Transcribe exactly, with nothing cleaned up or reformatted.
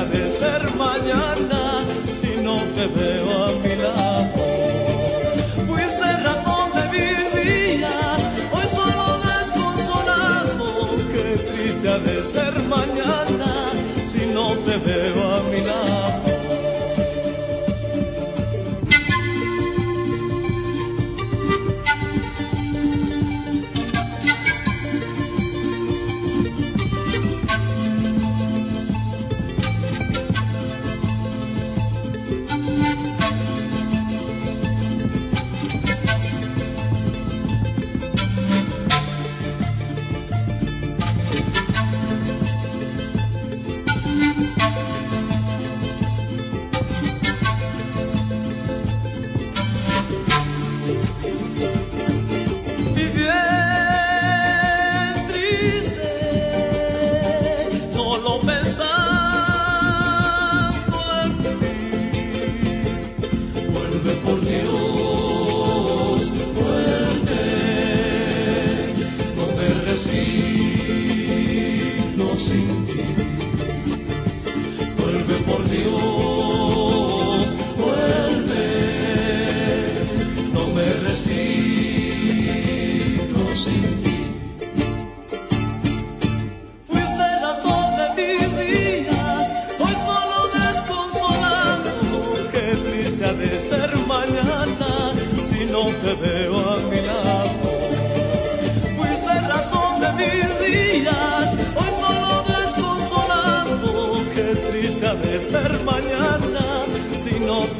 ha de ser mañana si no te veo a mi lado. Fuiste razón de mis días, hoy solo desconsolado. Qué triste ha de ser mañana si no te veo a mi lado. Resigno sin ti, vuelve por Dios, vuelve, no me resigno sin ti. Fuiste razón de mis días, hoy solo desconsolado. Qué triste ha de ser mañana si no te veo a mi lado. Hoy solo desconsolado, qué triste ha de ser mañana si no